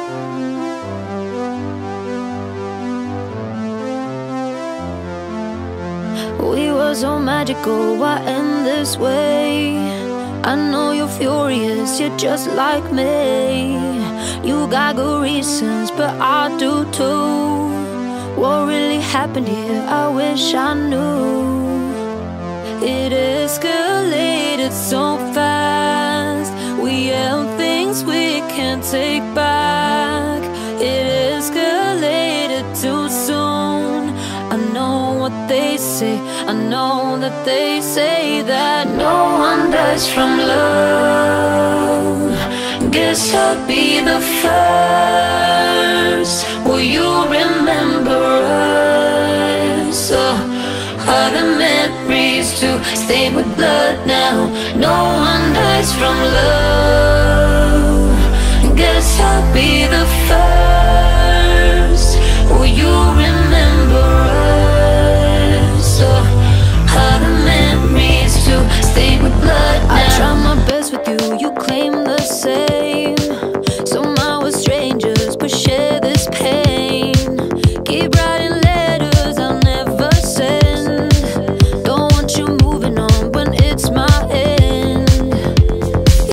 We were so magical, why end this way? I know you're furious, you're just like me. You got good reasons, but I do too. What really happened here, I wish I knew. It escalated so fast. We held things we can't take back. It escalated too soon. I know what they say, I know that they say that no one dies from love. Guess I'll be the first. Will you remember us? Are the memories to stay with blood now? No one dies from love.